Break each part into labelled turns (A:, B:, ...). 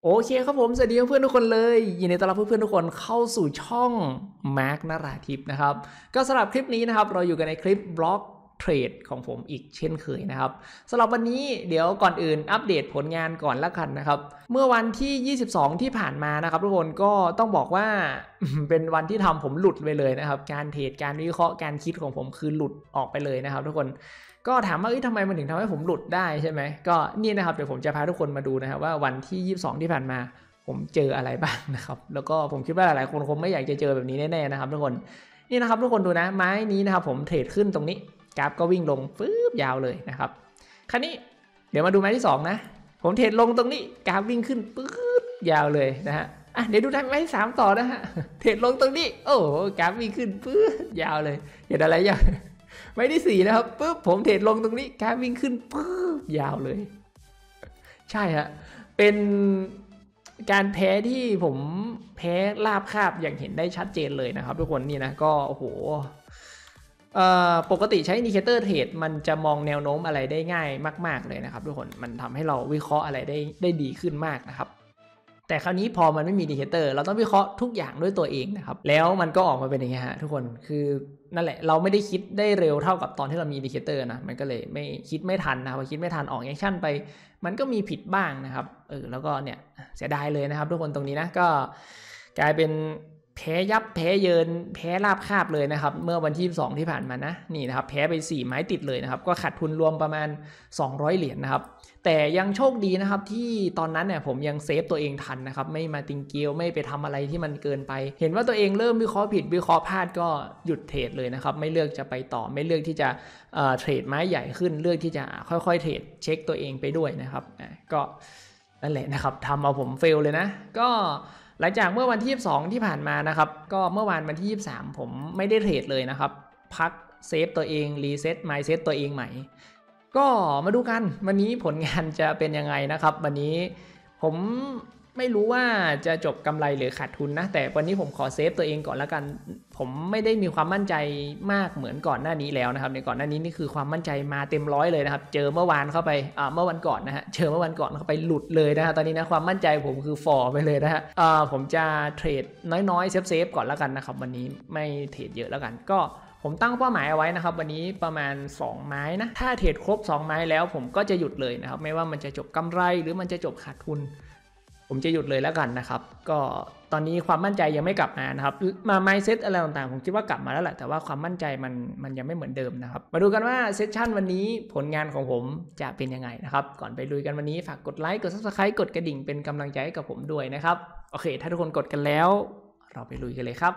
A: โอเคครับผมสวัสดีเพื่อนทุกคนเลยยินดีต้อนรับเพื่อนๆทุกคนเข้าสู่ช่อง Mark Narrative นะครับก็สำหรับคลิปนี้นะครับเราอยู่กันในคลิปบล็อกเทรดของผมอีกเช่นเคยนะครับสำหรับวันนี้เดี๋ยวก่อนอื่นอัปเดตผลงานก่อนละกันนะครับเมื่อวันที่22ที่ผ่านมานะครับทุกคนก็ต้องบอกว่า เป็นวันที่ทำผมหลุดไปเลยนะครับการเทรดการวิเคราะห์การคิดของผมคือหลุดออกไปเลยนะครับทุกคนก็ถามว่าทำไมมันถึงทำให้ผมหลุดได้ใช่ไหมก็นี่นะครับเดี๋ยวผมจะพาทุกคนมาดูนะครับว่าวันที่22ที่ผ่านมาผมเจออะไรบ้างนะครับแล้วก็ผมคิดว่าหลายๆคนคงไม่อยากจะเจอแบบนี้แน่ๆนะครับทุกคนนี่นะครับทุกคนดูนะไม้นี้นะครับผมเทรดขึ้นตรงนี้กราฟก็วิ่งลงฟืบยาวเลยนะครับคราวนี้เดี๋ยวมาดูไม้ที่2นะผมเทรดลงตรงนี้กราฟวิ่งขึ้นปื๊ดยาวเลยนะฮะเดี๋ยวดูไม้ที่3ต่อนะฮะเทรดลงตรงนี้โอ้กราฟวิ่งขึ้นปื๊ดยาวเลยเห็นอะไรอย่างไม้ที่4นะครับปุ๊บผมเทรดลงตรงนี้กราฟวิ่งขึ้นปื๊ดยาวเลยใช่ฮะเป็นการแพ้ที่ผมแพ้ราบคาบอย่างเห็นได้ชัดเจนเลยนะครับทุกคนนี่นะก็โอ้โหปกติใช้อินดิเคเตอร์เทรดมันจะมองแนวโน้มอะไรได้ง่ายมากๆเลยนะครับทุกคนมันทำให้เราวิเคราะห์อะไรได้ดีขึ้นมากนะครับแต่คราวนี้พอมันไม่มีอินดิเคเตอร์เราต้องวิเคราะห์ทุกอย่างด้วยตัวเองนะครับแล้วมันก็ออกมาเป็นอย่างนี้ฮะทุกคนคือนั่นแหละเราไม่ได้คิดได้เร็วเท่ากับตอนที่เรามีอินดิเคเตอร์นะมันก็เลยไม่คิดไม่ทันนะพอคิดไม่ทันออกแอคชั่นไปมันก็มีผิดบ้างนะครับแล้วก็เนี่ยเสียดายเลยนะครับทุกคนตรงนี้นะก็กลายเป็นแพ้ยับแพ้เยินแพ้ราบคาบเลยนะครับเมื่อวันที่2ที่ผ่านมานะนี่นะครับแพ้ไป4ไม้ติดเลยนะครับก็ขาดทุนรวมประมาณ200เหรียญนะครับแต่ยังโชคดีนะครับที่ตอนนั้นเนี่ยผมยังเซฟตัวเองทันนะครับไม่มาติงเกียวไม่ไปทำอะไรที่มันเกินไปเห็นว่าตัวเองเริ่มวิเคราะห์ผิดวิเคราะห์พลาดก็หยุดเทรดเลยนะครับไม่เลือกจะไปต่อไม่เลือกที่จะเทรดไม้ใหญ่ขึ้นเลือกที่จะค่อยๆเทรดเช็คตัวเองไปด้วยนะครับก็นั่นแหละนะครับทำเอาผมเฟลเลยนะก็หลังจากเมื่อวันที่22ที่ผ่านมานะครับก็เมื่อวานวันที่23ผมไม่ได้เทรดเลยนะครับพักเซฟตัวเองรีเซ็ตไมซ์เซ็ตตัวเองใหม่ก็มาดูกันวันนี้ผลงานจะเป็นยังไงนะครับวันนี้ผมไม่รู้ว่าจะจบกำไรหรือขาดทุนนะแต่วันนี้ผมขอเซฟตัวเองก่อนแล้วกันผมไม่ได้มีความมั่นใจมากเหมือนก่อนหน้านี้แล้วนะครับในก่อนหน้านี้นี่คือความมั่นใจมาเต็มร้อยเลยนะครับเจอเมื่อวานเข้าไปเมื่อวันก่อนนะฮะเจอเมื่อวันก่อนเข้าไปหลุดเลยนะฮะตอนนี้นะความมั่นใจผมคือฟอร์ไปเลยนะฮะผมจะเทรดน้อยๆเซฟก่อนแล้วกันนะครับวันนี้ไม่เทรดเยอะแล้วกันก็ผมตั้งเป้าหมายเอาไว้นะครับวันนี้ประมาณ2ไม้นะถ้าเทรดครบ2ไม้แล้วผมก็จะหยุดเลยนะครับไม่ว่ามันจะจบกำไรหรือมันจะจบขาดทุนผมจะหยุดเลยแล้วกันนะครับก็ตอนนี้ความมั่นใจยังไม่กลับมานะครับมาไมซ์เซตอะไรต่างๆผมคิดว่ากลับมาแล้วแหละแต่ว่าความมั่นใจมันยังไม่เหมือนเดิมนะครับมาดูกันว่าเซสชั่นวันนี้ผลงานของผมจะเป็นยังไงนะครับก่อนไปลุยกันวันนี้ฝากกดไลค์กด Subscribe กดกระดิ่งเป็นกำลังใจให้กับผมด้วยนะครับโอเคถ้าทุกคนกดกันแล้วเราไปลุยกันเลยครับ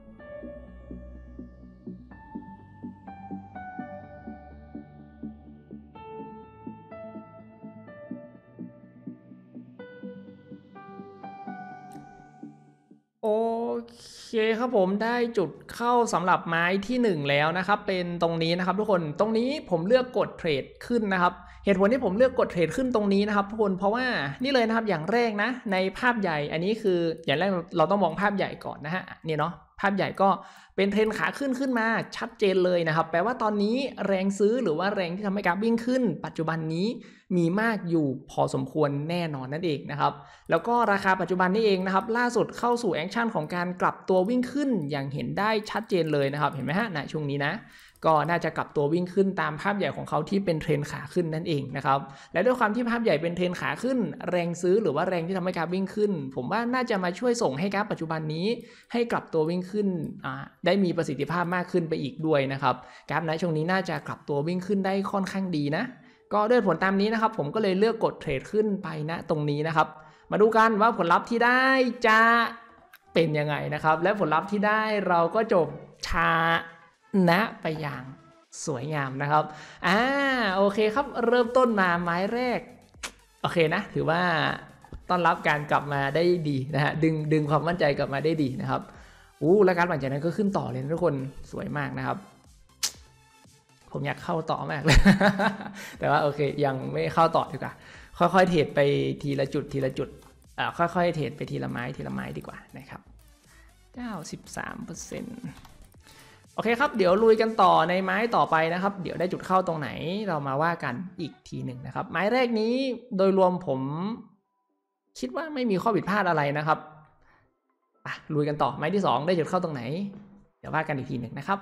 A: โอเคครับผมได้จุดเข้าสำหรับไม้ที่1แล้วนะครับเป็นตรงนี้นะครับทุกคนตรงนี้ผมเลือกกดเทรดขึ้นนะครับเหตุผลที่ผมเลือกกดเทรดขึ้นตรงนี้นะครับทุกคนเพราะว่านี่เลยนะครับอย่างแรกนะในภาพใหญ่อันนี้คืออย่างแรกเราต้องมองภาพใหญ่ก่อนนะฮะนี่เนาะภาพใหญ่ก็เป็นเทรนขาขึ้นมาชัดเจนเลยนะครับแปลว่าตอนนี้แรงซื้อหรือว่าแรงที่ทำให้กราฟวิ่งขึ้นปัจจุบันนี้มีมากอยู่พอสมควรแน่นอนนั่นเองนะครับแล้วก็ราคาปัจจุบันนี้เองนะครับล่าสุดเข้าสู่แอคชั่นของการกลับตัววิ่งขึ้นอย่างเห็นได้ชัดเจนเลยนะครับเห็นไหมฮะณช่วงนี้นะก็น่าจะกลับตัววิ่งขึ้นตามภาพใหญ่ของเขาที่เป็นเทรนขาขึ้นนั่นเองนะครับและด้วยความที่ภาพใหญ่เป็นเทรนขาขึ้นแรงซื้อหรือว่าแรงที่ทำให้กราฟวิ่งขึ้นผมว่าน่าจะมาช่วยส่งให้กราฟปัจจุบันนี้ให้กลับตัววิ่งขึ้นได้มีประสิทธิภาพมากขึ้นไปอีกด้วยนะครับกราฟณช่วงนี้น่าจะกลับตัววิ่งขึ้นได้ค่อนข้างดีนะก็ด้วยผลตามนี้นะครับผมก็เลยเลือกกดเทรดขึ้นไปณตรงนี้นะครับมาดูกันว่าผลลัพธ์ที่ได้จะเป็นยังไงนะครับและผลลัพธ์ที่ได้เราก็จบชนะไปอย่างสวยงามนะครับโอเคครับเริ่มต้นมาไม้แรกโอเคนะถือว่าต้อนรับการกลับมาได้ดีนะฮะดึงความมั่นใจกลับมาได้ดีนะครับแล้วการหลังจากนั้นก็ขึ้นต่อเลยนะทุกคนสวยมากนะครับผมอยากเข้าต่อมากเลย แต่ว่าโอเคยังไม่เข้าต่อดีกว่าค่อยๆเทรดไปทีละจุดค่อยๆเทรดไปทีละไม้ดีกว่านะครับ 93%โอเคครับเดี๋ยวลุยกันต่อในไม้ต่อไปนะครับเดี๋ยวได้จุดเข้าตรงไหนเรามาว่ากันอีกทีหนึ่งนะครับไม้แรกนี้โดยรวมผมคิดว่าไม่มีข้อผิดพลาดอะไรนะครับลุยกันต่อไม้ที่2ได้จุดเข้าตรงไหนเดี๋ยวว่ากันอีกทีหนึ่งนะครับ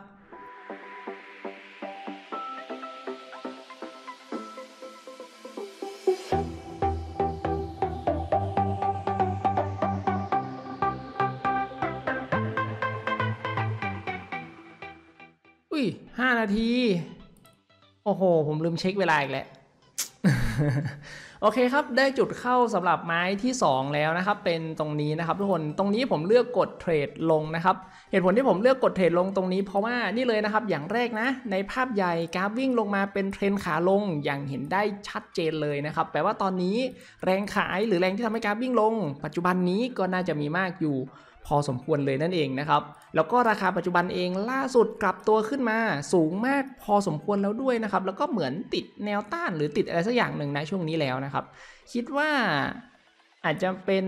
A: 5 นาทีโอ้โหผมลืมเช็คเวลาอีกแล้วโอเคครับได้จุดเข้าสำหรับไม้ที่2แล้วนะครับเป็นตรงนี้นะครับทุกคนตรงนี้ผมเลือกกดเทรดลงนะครับเหตุผลที่ผมเลือกกดเทรดลงตรงนี้เพราะว่านี่เลยนะครับอย่างแรกนะในภาพใหญ่กราฟวิ่งลงมาเป็นเทรนขาลงอย่างเห็นได้ชัดเจนเลยนะครับแปลว่าตอนนี้แรงขายหรือแรงที่ทำให้กราฟวิ่งลงปัจจุบันนี้ก็น่าจะมีมากอยู่พอสมควรเลยนั่นเองนะครับแล้วก็ราคาปัจจุบันเองล่าสุดกลับตัวขึ้นมาสูงมากพอสมควรแล้วด้วยนะครับแล้วก็เหมือนติดแนวต้านหรือติดอะไรสักอย่างหนึ่งในช่วงนี้แล้วนะครับคิดว่าอาจจะเป็น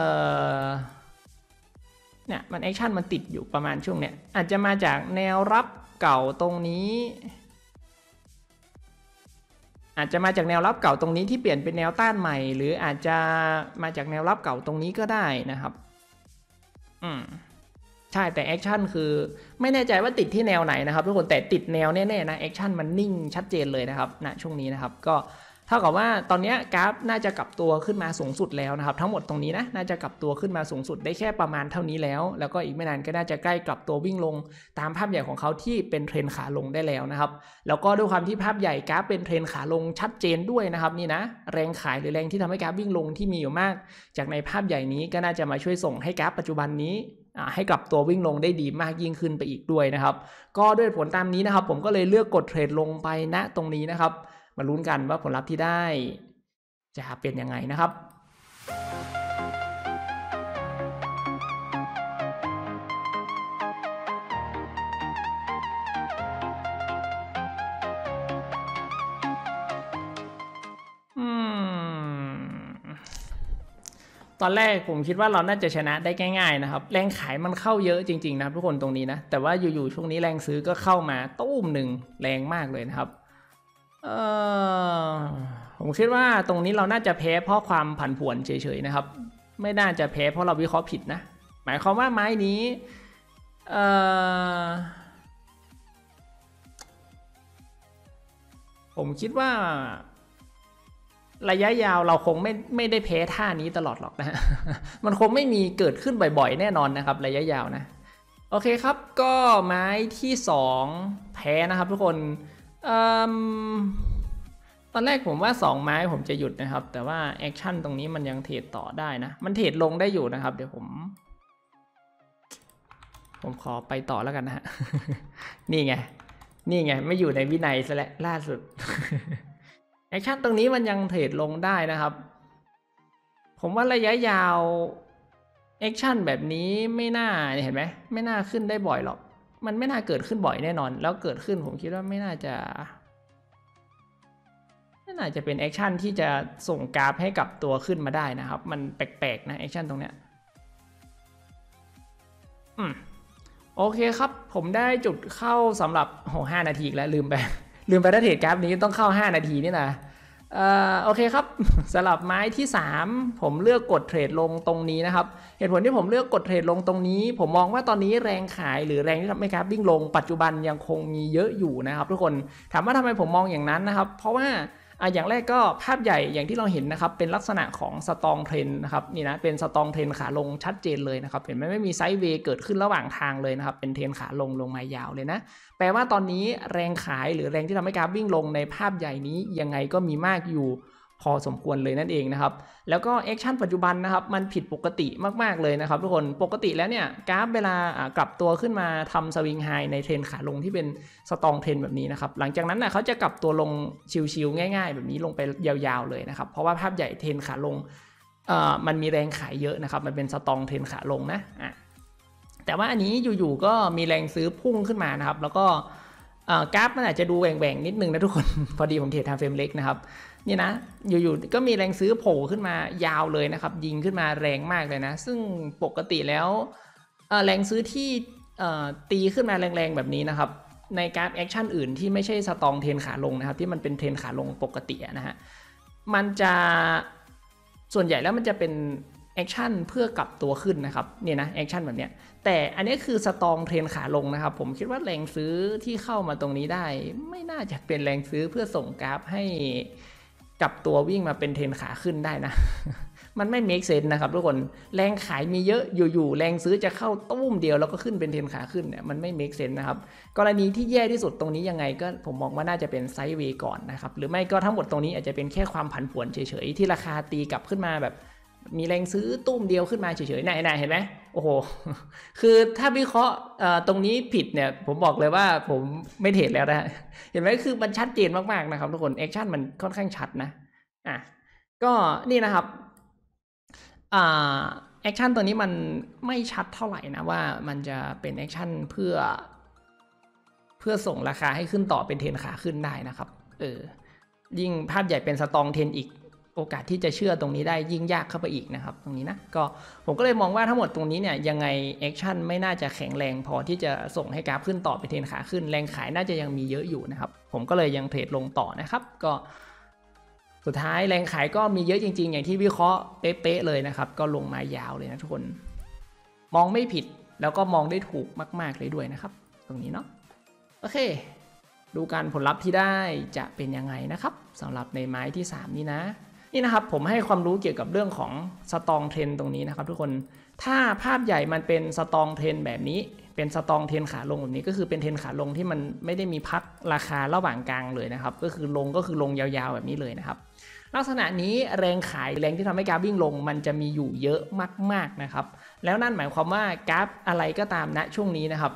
A: เนี่ยมันแอคชั่นมันติดอยู่ประมาณช่วงเนี้ยอาจจะมาจากแนวรับเก่าตรงนี้อาจจะมาจากแนวรับเก่าตรงนี้ที่เปลี่ยนเป็นแนวต้านใหม่หรืออาจจะมาจากแนวรับเก่าตรงนี้ก็ได้นะครับใช่แต่แอคชั่นคือไม่แน่ใจว่าติดที่แนวไหนนะครับทุกคนแต่ติดแนวแน่ๆนะแอคชั่นมันนิ่งชัดเจนเลยนะครับณช่วงนี้นะครับก็เท่ากับว่าตอนนี้กราฟน่าจะกลับตัวขึ้นมาสูงสุดแล้วนะครับทั้งหมดตรงนี้นะน่าจะกลับตัวขึ้นมาสูงสุดได้แค่ประมาณเท่านี้แล้วก็อีกไม่นานก็น่าจะใกล้กลับตัววิ่งลงตามภาพใหญ่ของเขาที่เป็นเทรนขาลงได้แล้วนะครับแล้วก็ด้วยความที่ภาพใหญ่กราฟเป็นเทรนขาลงชัดเจนด้วยนะครับนี่นะแรงขายหรือแรงที่ทำให้กราฟวิ่งลงที่มีอยู่มากจากในภาพใหญ่นี้ก็น่าจะมาช่วยส่งให้กราฟปัจจุบันนี้ให้กลับตัววิ่งลงได้ดีมากยิ่งขึ้นไปอีกด้วยนะครับก็ด้วยผลตามนี้นะครับผมก็เลยเลือกกดเทรดลงไปณตรงนี้นะครับมาลุ้นกันว่าผลลัพธ์ที่ได้จะเป็นยังไงนะครับตอนแรกผมคิดว่าเราน่าจะชนะได้ง่ายๆนะครับแรงขายมันเข้าเยอะจริงๆนะทุกคนตรงนี้นะแต่ว่าอยู่ๆช่วงนี้แรงซื้อก็เข้ามาตุ้มหนึ่งแรงมากเลยนะครับผมคิดว่าตรงนี้เราน่าจะแพ้เพราะความผันผวนเฉยๆนะครับไม่น่าจะแพ้เพราะเราวิเคราะห์ผิดนะหมายความว่าไม้นี้ผมคิดว่าระยะยาวเราคงไม่ได้แพ้ท่านี้ตลอดหรอกนะมันคงไม่มีเกิดขึ้นบ่อยๆแน่นอนนะครับระยะยาวนะโอเคครับก็ไม้ที่2แพ้นะครับทุกคนตอนแรกผมว่า2ไม้ผมจะหยุดนะครับแต่ว่าแอคชั่นตรงนี้มันยังเทรดต่อได้นะมันเทรดลงได้อยู่นะครับเดี๋ยวผมขอไปต่อแล้วกันนะฮะ นี่ไงไม่อยู่ในวินัยซะแล้วล่าสุด แอคชั่นตรงนี้มันยังเทรดลงได้นะครับผมว่าระยะยาวแอคชั่นแบบนี้ไม่น่าเห็นไหมไม่น่าขึ้นได้บ่อยหรอกมันไม่น่าเกิดขึ้นบ่อยแน่นอนแล้วเกิดขึ้นผมคิดว่าไม่น่าจะเป็นแอคชั่นที่จะส่งกราฟให้กับตัวขึ้นมาได้นะครับมันแปลกๆนะแอคชั่นตรงเนี้ยโอเคครับผมได้จุดเข้าสำหรับ5 นาทีแล้วลืมไปถ้าเทรดกราฟนี้ต้องเข้า5 นาทีนี่นะโอเคครับสำหรับไม้ที่3ผมเลือกกดเทรดลงตรงนี้นะครับเหตุผลที่ผมเลือกกดเทรดลงตรงนี้ผมมองว่าตอนนี้แรงขายหรือแรงที่ทำให้กราฟวิ่งลงปัจจุบันยังคงมีเยอะอยู่นะครับทุกคนถามว่าทำไมผมมองอย่างนั้นนะครับเพราะว่าอย่างแรกก็ภาพใหญ่อย่างที่เราเห็นนะครับเป็นลักษณะของสตองเทรนนะครับนี่นะเป็นสตองเทรนขาลงชัดเจนเลยนะครับเห็นไหมไม่มีไซด์เวย์เกิดขึ้นระหว่างทางเลยนะครับเป็นเทรนขาลงมายาวเลยนะแปลว่าตอนนี้แรงขายหรือแรงที่ทำให้กราฟวิ่งลงในภาพใหญ่นี้ยังไงก็มีมากอยู่พอสมควรเลยนั่นเองนะครับแล้วก็แอคชั่นปัจจุบันนะครับมันผิดปกติมากๆเลยนะครับทุกคนปกติแล้วเนี่ยกราฟเวลากลับตัวขึ้นมาทำสวิงไฮในเทรนขาลงที่เป็นสตองเทรนแบบนี้นะครับหลังจากนั้นเขาจะกลับตัวลงชิวๆง่ายๆแบบนี้ลงไปยาวๆเลยนะครับเพราะว่าภาพใหญ่เทรนขาลงมันมีแรงขายเยอะนะครับมันเป็นสตองเทรนขาลงนะแต่ว่าอันนี้อยู่ๆก็มีแรงซื้อพุ่งขึ้นมานะครับแล้วก็กราฟมันอาจจะดูแหว่งๆนิดนึงนะทุกคนพอดีผมเทรดไทม์เฟรมเล็กนะครับนี่นะอยู่ๆก็มีแรงซื้อโผล่ขึ้นมายาวเลยนะครับยิงขึ้นมาแรงมากเลยนะซึ่งปกติแล้วแรงซื้อที่ตีขึ้นมาแรงๆแบบนี้นะครับในกราฟแอคชั่นอื่นที่ไม่ใช่สตองเทรนขาลงนะครับที่มันเป็นเทรนขาลงปกตินะฮะมันจะส่วนใหญ่แล้วมันจะเป็นแอคชั่นเพื่อกลับตัวขึ้นนะครับเนี่ยนะแอคชั่นแบบเนี้ยแต่อันนี้คือสตองเทรนขาลงนะครับผมคิดว่าแรงซื้อที่เข้ามาตรงนี้ได้ไม่น่าจะเป็นแรงซื้อเพื่อส่งกราฟให้กลับตัววิ่งมาเป็นเทรนขาขึ้นได้นะ มันไม่เมคเซนส์นะครับทุกคนแรงขายมีเยอะอยู่ๆแรงซื้อจะเข้าตุ้มเดียวแล้วก็ขึ้นเป็นเทรนขาขึ้นเนี่ยมันไม่เมคเซนส์นะครับกรณีที่แย่ที่สุดตรงนี้ยังไงก็ผมมองว่าน่าจะเป็นไซด์เวย์ก่อนนะครับหรือไม่ก็ทั้งหมดตรงนี้อาจจะเป็นแค่ความผันผวนเฉยๆที่ราคาตีกลับขึ้นมาแบบมีแรงซื้อตุ้มเดียวขึ้นมาเฉยๆไหนเห็นไหมโอ้โหคือถ้าวิเคราะห์ตรงนี้ผิดเนี่ยผมบอกเลยว่าผมไม่เทรดแล้วนะเห็นไหมคือมันชัดเจนมากๆนะครับทุกคนแอคชั่นมันค่อนข้างชัดนะก็นี่นะครับแอคชั่นตัวนี้มันไม่ชัดเท่าไหร่นะว่ามันจะเป็นแอคชั่นเพื่อส่งราคาให้ขึ้นต่อเป็นเทรนขาขึ้นได้นะครับยิ่งภาพใหญ่เป็นสตองเทรนอีกโอกาสที่จะเชื่อตรงนี้ได้ยิ่งยากเข้าไปอีกนะครับตรงนี้นะก็ผมก็เลยมองว่าทั้งหมดตรงนี้เนี่ยยังไงแอคชั่นไม่น่าจะแข็งแรงพอที่จะส่งให้กราฟขึ้นต่อเป็นเทรนขาขึ้นแรงขายน่าจะยังมีเยอะอยู่นะครับผมก็เลยยังเทรดลงต่อนะครับก็สุดท้ายแรงขายก็มีเยอะจริงๆอย่างที่วิเคราะห์เป๊ะๆเลยนะครับก็ลงมายาวเลยนะทุกคนมองไม่ผิดแล้วก็มองได้ถูกมากๆเลยด้วยนะครับตรงนี้เนาะโอเคดูการผลลัพธ์ที่ได้จะเป็นยังไงนะครับสำหรับในไม้ที่3นี้นี่นะครับผมให้ความรู้เกี่ยวกับเรื่องของสตองเทรนตรงนี้นะครับทุกคนถ้าภาพใหญ่มันเป็นสตองเทรนแบบนี้เป็นสตองเทรนขาลงแบบนี้ก็คือเป็นเทรนขาลงที่มันไม่ได้มีพักราคาระหว่างกลางเลยนะครับก็คือลงยาวๆแบบนี้เลยนะครับลักษณะนี้แรงขายแรงที่ทำให้กราฟวิ่งลงมันจะมีอยู่เยอะมากๆนะครับแล้วนั่นหมายความว่ากราฟอะไรก็ตามณช่วงนี้นะครับ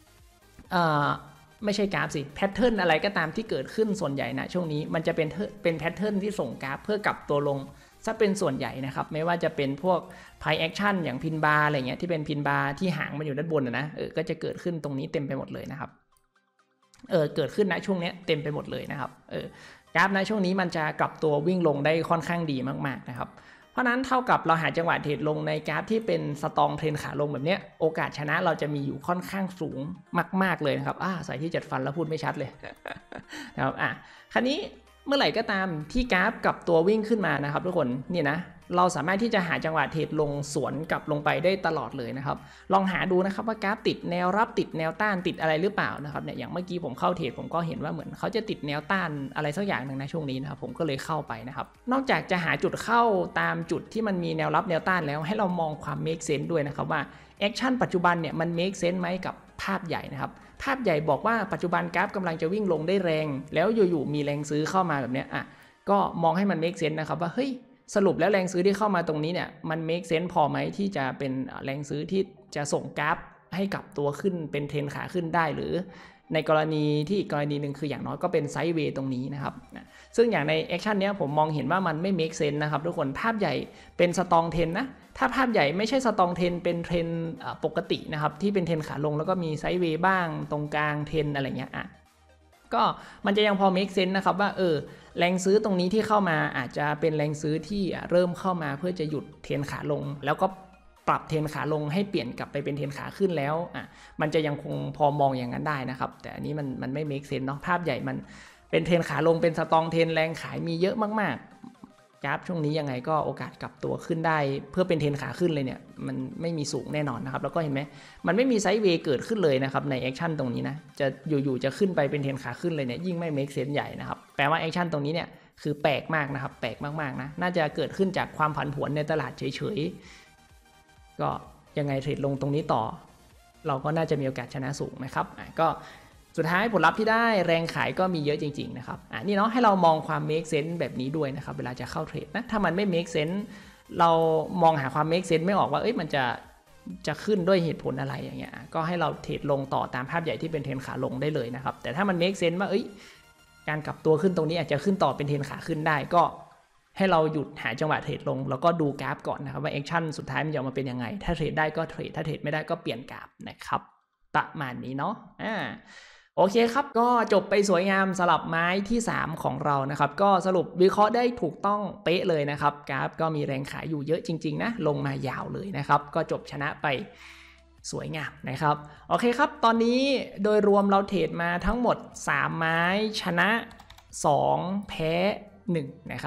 A: ไม่ใช่กราฟสิแพทเทิร์นอะไรก็ตามที่เกิดขึ้นส่วนใหญ่นะช่วงนี้มันจะเป็นแพทเทิร์นที่ส่งกราฟเพื่อกลับตัวลงซะเป็นส่วนใหญ่นะครับไม่ว่าจะเป็นพวกไพแอคชั่นอย่างพินบาร์อะไรเงี้ยที่เป็นพินบาร์ที่หางมันอยู่ด้านบนนะก็จะเกิดขึ้นตรงนี้เต็มไปหมดเลยนะครับเกิดขึ้นณช่วงนี้เต็มไปหมดเลยนะครับกราฟณช่วงนี้มันจะกลับตัววิ่งลงได้ค่อนข้างดีมากๆนะครับเพราะนั้นเท่ากับเราหาจังหวะเทรดลงในกราฟที่เป็นสตองเทรนขาลงแบบนี้โอกาสชนะเราจะมีอยู่ค่อนข้างสูงมากๆเลยนะครับใส่ที่จัดฟันแล้วพูดไม่ชัดเลยนะครับคราวนี้เมื่อไหร่ก็ตามที่กราฟกลับตัววิ่งขึ้นมานะครับทุกคนนี่นะเราสามารถที่จะหาจังหวะเทรดลงสวนกลับลงไปได้ตลอดเลยนะครับลองหาดูนะครับว่ากราฟติดแนวรับติดแนวต้านติดอะไรหรือเปล่านะครับเนี่ยอย่างเมื่อกี้ผมเข้าเทรดผมก็เห็นว่าเหมือนเขาจะติดแนวต้านอะไรสักอย่างหนึ่งนะช่วงนี้นะครับผมก็เลยเข้าไปนะครับนอกจากจะหาจุดเข้าตามจุดที่มันมีแนวรับแนวต้านแล้วให้เรามองความ make sense ด้วยนะครับว่าแอคชั่นปัจจุบันเนี่ยมัน make sense ไหมกับภาพใหญ่นะครับภาพใหญ่บอกว่าปัจจุบันกราฟกำลังจะวิ่งลงได้แรงแล้วอยู่ๆมีแรงซื้อเข้ามาแบบเนี้ยก็มองให้มัน make sense นะครับว่าเฮ้ยสรุปแล้วแรงซื้อที่เข้ามาตรงนี้เนี่ยมัน make sense พอไหมที่จะเป็นแรงซื้อที่จะส่งกราฟให้กลับตัวขึ้นเป็นเทรนขาขึ้นได้หรือในกรณีที่อีกกรณีหนึ่งคืออย่างน้อยก็เป็นไซด์เวย์ตรงนี้นะครับซึ่งอย่างในแอคชั่นนี้ผมมองเห็นว่ามันไม่ make sense นะครับทุกคนภาพใหญ่เป็นสตองเทรนนะถ้าภาพใหญ่ไม่ใช่สตองเทรนเป็นเทรนปกตินะครับที่เป็นเทรนขาลงแล้วก็มีไซด์เวย์บ้างตรงกลางเทรนอะไรเงี้ยก็มันจะยังพอ make sense นะครับว่าแรงซื้อตรงนี้ที่เข้ามาอาจจะเป็นแรงซื้อที่เริ่มเข้ามาเพื่อจะหยุดเทรนขาลงแล้วก็ปรับเทรนขาลงให้เปลี่ยนกลับไปเป็นเทรนขาขึ้นแล้วมันจะยังคงพอมองอย่างนั้นได้นะครับแต่อันนี้มันไม่ make sense เนาะภาพใหญ่มันเป็นเทรนขาลงเป็นสตองเทรนแรงขายมีเยอะมากๆกราฟช่วงนี้ยังไงก็โอกาสกลับตัวขึ้นได้เพื่อเป็นเทรนขาขึ้นเลยเนี่ยมันไม่มีสูงแน่นอนนะครับแล้วก็เห็นไหมมันไม่มีไซด์เวย์เกิดขึ้นเลยนะครับในแอคชั่นตรงนี้นะจะอยู่ๆจะขึ้นไปเป็นเทรนขาขึ้นเลยเนี่ยยิ่งไม่เมคเซนส์ใหญ่นะครับแปลว่าแอคชั่นตรงนี้เนี่ยคือแปลกมากนะครับแปลกมากๆนะน่าจะเกิดขึ้นจากความผันผวนในตลาดเฉยๆก็ยังไงเทรดลงตรงนี้ต่อเราก็น่าจะมีโอกาสชนะสูงนะครับก็สุดท้ายผลลัพธ์ที่ได้แรงขายก็มีเยอะจริงๆนะครับนี่เนาะให้เรามองความ make sense แบบนี้ด้วยนะครับเวลาจะเข้าเทรดนะถ้ามันไม่ make sense เรามองหาความ make sense ไม่ออกว่ามันจะขึ้นด้วยเหตุผลอะไรอย่างเงี้ยก็ให้เราเทรดลงต่อตามภาพใหญ่ที่เป็นเทรนขาลงได้เลยนะครับแต่ถ้ามัน make sense ว่าการกลับตัวขึ้นตรงนี้อาจจะขึ้นต่อเป็นเทรนขาขึ้นได้ก็ให้เราหยุดหาจังหวะเทรดลงแล้วก็ดูกราฟก่อนนะครับว่าแอคชั่นสุดท้ายมันจะออกมาเป็นยังไงถ้าเทรดได้ก็เทรดถ้าเทรดไม่ได้ก็เปลี่ยนกราฟนะครับประมาณนี้เนาะโอเคครับก็จบไปสวยงามสลับไม้ที่3ของเรานะครับก็สรุปวิเคราะห์ได้ถูกต้องเป๊ะเลยนะครับกราฟก็มีแรงขายอยู่เยอะจริงๆนะลงมายาวเลยนะครับก็จบชนะไปสวยงามนะครับโอเคครับตอนนี้โดยรวมเราเทรดมาทั้งหมด3ไม้ชนะ2แพ้1นะครับ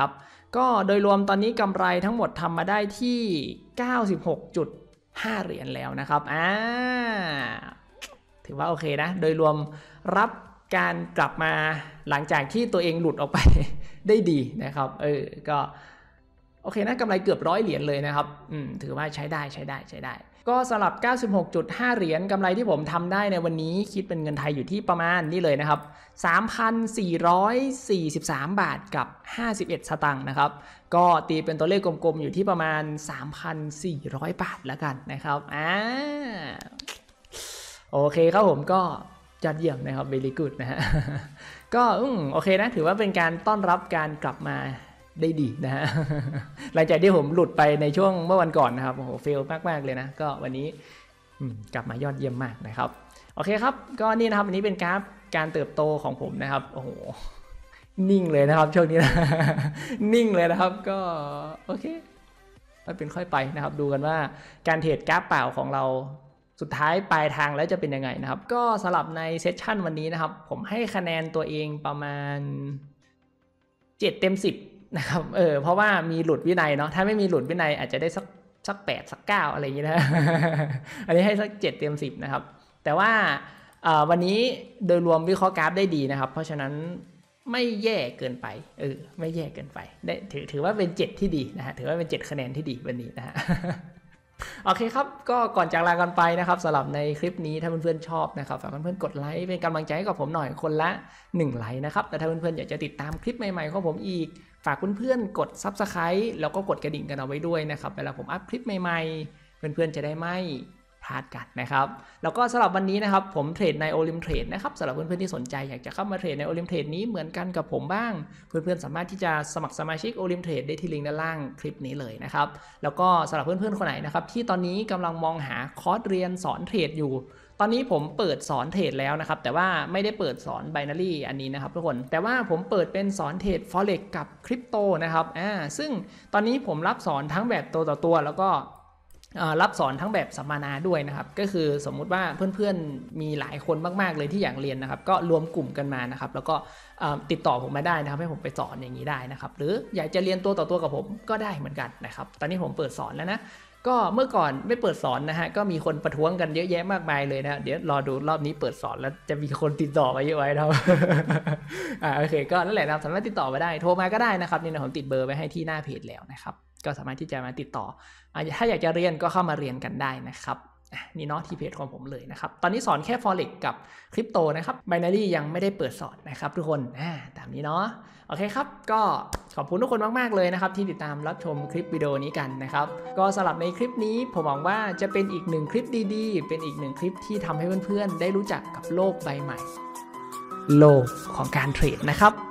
A: ก็โดยรวมตอนนี้กำไรทั้งหมดทำมาได้ที่ 96.5 เหรียญแล้วนะครับถือว่าโอเคนะโดยรวมรับการกลับมาหลังจากที่ตัวเองหลุดออกไป ได้ดีนะครับก็โอเคนะกำไรเกือบ100 เหรียญเลยนะครับถือว่าใช้ได้ก็สำหรับ 96.5 เหรียญกำไรที่ผมทำได้ในวันนี้คิดเป็นเงินไทยอยู่ที่ประมาณนี่เลยนะครับ 3,443 บาทกับ51 สตางค์นะครับก็ตีเป็นตัวเลขกลมๆอยู่ที่ประมาณ 3,400 บาทแล้วกันนะครับโอเคครับผมก็ยอดเยี่ยมนะครับ very good นะฮะ ก็โอเคนะถือว่าเป็นการต้อนรับการกลับมาได้ดีนะฮะ หลังจากที่ผมหลุดไปในช่วงเมื่อวันก่อนนะครับโอ้โหเฟลมากๆเลยนะก็วันนี้กลับมายอดเยี่ยมมากนะครับโอเคครับก็นี่นะครับอันนี้เป็นกราฟการเติบโตของผมนะครับโอ้โหนิ่งเลยนะครับช่วงนี้นะ นิ่งเลยนะครับก็โอเคไม่เป็นค่อยไปนะครับดูกันว่าการเทรดกราฟเปล่าของเราสุดท้ายปลายทางแล้วจะเป็นยังไงนะครับก็สำหรับในเซสชั่นวันนี้นะครับผมให้คะแนนตัวเองประมาณ7 เต็ม 10นะครับเพราะว่ามีหลุดวินัยเนาะถ้าไม่มีหลุดวินัยอาจจะได้สัก8 สัก 9อะไรอย่างนี้นะ อันนี้ให้สัก7 เต็ม 10นะครับแต่ว่าวันนี้โดยรวมวิเคราะห์กราฟได้ดีนะครับเพราะฉะนั้นไม่แย่เกินไปไม่แย่เกินไปได้ถือว่าเป็น7ที่ดีนะฮะถือว่าเป็น7 คะแนนที่ดีวันนี้นะฮะ โอเคครับก็ก่อนจากลากันไปนะครับสำหรับในคลิปนี้ถ้าเพื่อนๆชอบนะครับฝากเพื่อนๆกดไลค์เป็นกำลังใจให้กับผมหน่อยคนละ1 ไลค์นะครับแต่ถ้าเพื่อนๆอยากจะติดตามคลิปใหม่ๆของผมอีกฝากเพื่อนๆกด Subscribe แล้วก็กดกระดิ่งกันเอาไว้ด้วยนะครับเวลาผมอัพคลิปใหม่ๆเพื่อนๆจะได้ไม่พลาดกันนะครับแล้วก็สำหรับวันนี้นะครับผมเทรดในโอลิมเทรดนะครับสำหรับเพื่อนๆที่สนใจอยากจะเข้ามาเทรดในโอลิมเทรดนี้เหมือนกันกับผมบ้างเพื่อนๆสามารถที่จะสมัครสมาชิกโอลิมเทรดได้ที่ลิงก์ด้านล่างคลิปนี้เลยนะครับแล้วก็สำหรับเพื่อนๆคนไหนนะครับที่ตอนนี้กำลังมองหาคอร์สเรียนสอนเทรดอยู่ตอนนี้ผมเปิดสอนเทรดแล้วนะครับแต่ว่าไม่ได้เปิดสอน binary อันนี้นะครับทุกคนแต่ว่าผมเปิดเป็นสอนเทรด forex กับคริปโตนะครับซึ่งตอนนี้ผมรับสอนทั้งแบบตัวต่อตัวแล้วก็รับสอนทั้งแบบสัมมนาด้วยนะครับก็คือสมมุติว่าเพื่อนๆมีหลายคนมากๆเลยที่อยากเรียนนะครับก็รวมกลุ่มกันมานะครับแล้วก็ติดต่อผมมาได้นะครับให้ผมไปสอนอย่างนี้ได้นะครับหรืออยากจะเรียนตัวต่อตัวกับผมก็ได้เหมือนกันนะครับตอนนี้ผมเปิดสอนแล้วนะก็เมื่อก่อนไม่เปิดสอนนะฮะก็มีคนประท้วงกันเยอะแยะมากมายเลยนะเดี๋ยวรอดูรอบนี้เปิดสอนแล้วจะมีคนติดต่อมาเยอะไว้นะครับ โอเคก็นั่นแหละนะครับสามารถติดต่อมาได้โทรมาก็ได้นะครับนี่นะผมติดเบอร์ไว้ให้ที่หน้าเพจแล้วนะครับก็สามารถที่จะมาติดต่อถ้าอยากจะเรียนก็เข้ามาเรียนกันได้นะครับนี่เนาะที่เพจของผมเลยนะครับตอนนี้สอนแค่ forex กับคริปโตนะครับ binary ยังไม่ได้เปิดสอนนะครับทุกคนตามนี้เนาะโอเคครับก็ขอบคุณทุกคนมากๆเลยนะครับที่ติดตามรับชมคลิปวิดีโอนี้กันนะครับก็สำหรับในคลิปนี้ผมหวังว่าจะเป็นอีก1 คลิปดีๆเป็นอีก1 คลิปที่ทำให้เพื่อนๆได้รู้จักกับโลกใบใหม่โลกของการเทรดนะครับ